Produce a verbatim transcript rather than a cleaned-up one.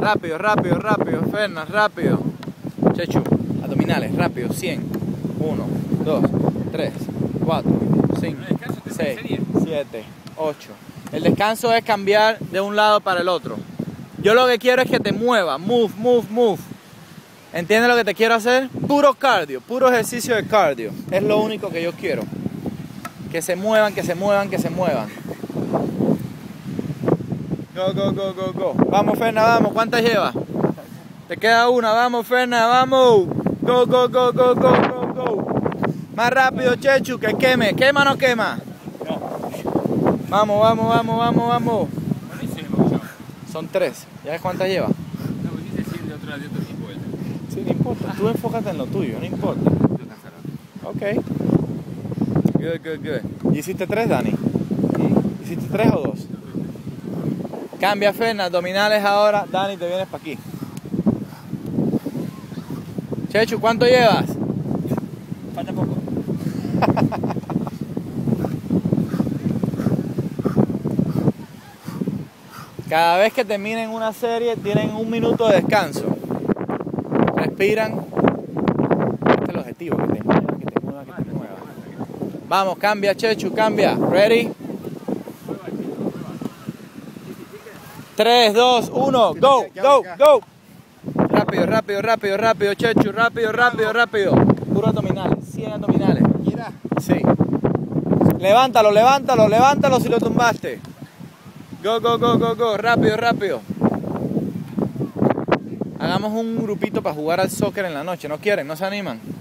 Rápido, rápido, rápido, Fernan, rápido. Chechu, abdominales, rápido, cien. uno, dos, tres, cuatro, cinco, seis, siete, ocho. El descanso es cambiar de un lado para el otro. Yo lo que quiero es que te muevas, move, move, move. ¿Entiendes lo que te quiero hacer? Puro cardio, puro ejercicio de cardio. Es lo único que yo quiero. Que se muevan, que se muevan, que se muevan. Go, go, go, go, go. Vamos, Fernan, vamos. ¿Cuántas llevas? Te queda una. Vamos, Fernan, vamos. Go, go, go, go, go, go, go. Más rápido, Chechu, que queme. ¿Quema o no quema? No. Vamos, vamos, vamos, vamos, vamos. Son tres. ¿Ya ves cuántas llevas? No, porque dice sí de otro, de otro tipo. ¿eh? Sí, no importa. Tú enfócate en lo tuyo, no importa. Ok. Good, good, good. ¿Y hiciste tres, Dani? ¿Hiciste tres o dos? Cambia, Fernan, abdominales ahora. Dani, te vienes para aquí. Chechu, ¿cuánto llevas? Falta poco. Cada vez que terminen una serie, tienen un minuto de descanso. Respiran. Este es el objetivo, que te mueva, que te mueva, que te mueva. Vamos, cambia, Chechu, cambia. Ready? tres, dos, uno, go, go, go. Rápido, rápido, rápido, rápido, Chechu, rápido, rápido, rápido. Puro abdominales, cien abdominales. Mira. Sí. Levántalo, levántalo, levántalo si lo tumbaste. Go, go, go, go, go, rápido, rápido. Hagamos un grupito para jugar al soccer en la noche. ¿No quieren? ¿No se animan?